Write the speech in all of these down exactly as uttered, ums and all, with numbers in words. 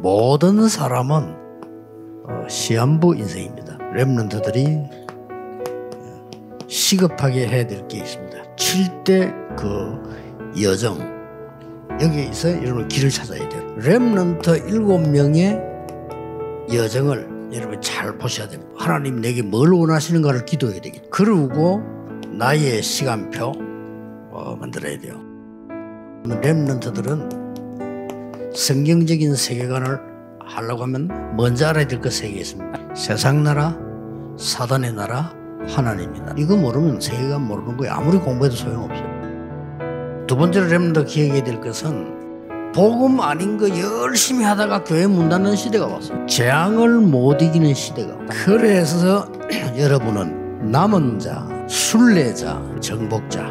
모든 사람은 시한부 인생입니다. 렘넌트들이 시급하게 해야 될 게 있습니다. 칠 대 그 여정, 여기에서 여러분 길을 찾아야 돼요. 렘넌트 일곱 명의 여정을 여러분 잘 보셔야 됩니다. 하나님 내게 뭘 원하시는가를 기도해야 되겠죠. 그러고 나의 시간표 어, 만들어야 돼요. 렘넌트들은 성경적인 세계관을 하려고 하면 먼저 알아야 될 것 세 개 있습니다. 세상 나라, 사단의 나라, 하나님이다. 이거 모르면 세계관 모르는 거예요. 아무리 공부해도 소용없어요. 두 번째로 렘넌트 기억해야 될 것은 복음 아닌 거 열심히 하다가 교회 문 닫는 시대가 왔어요. 재앙을 못 이기는 시대가. 그래서 여러분은 남은 자, 순례자, 정복자.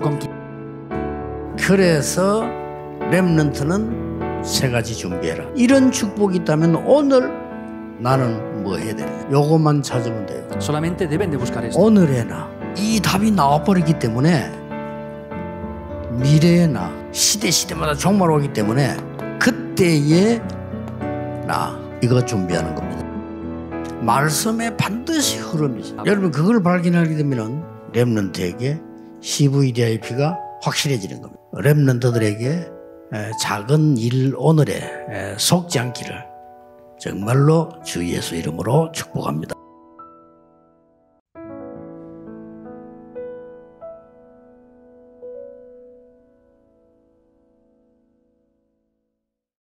그래서 렘넌트는 세 가지 준비해라. 이런 축복이 있다면 오늘 나는 뭐 해야 되냐? 요것만 찾으면 돼요. Solamente deben de buscar esto. 오늘의 나. 이 답이 나와버리기 때문에 미래의 나, 시대 시대마다 종말 오기 때문에 그때의 나, 이거 준비하는 겁니다. 말씀에 반드시 흐름이 있어요. 여러분 그걸 발견하게 되면 렘넌트에게 씨브이디아이피가 확실해지는 겁니다. 렘넌트들에게 작은 일 오늘에 속지 않기를 정말로 주 예수 이름으로 축복합니다.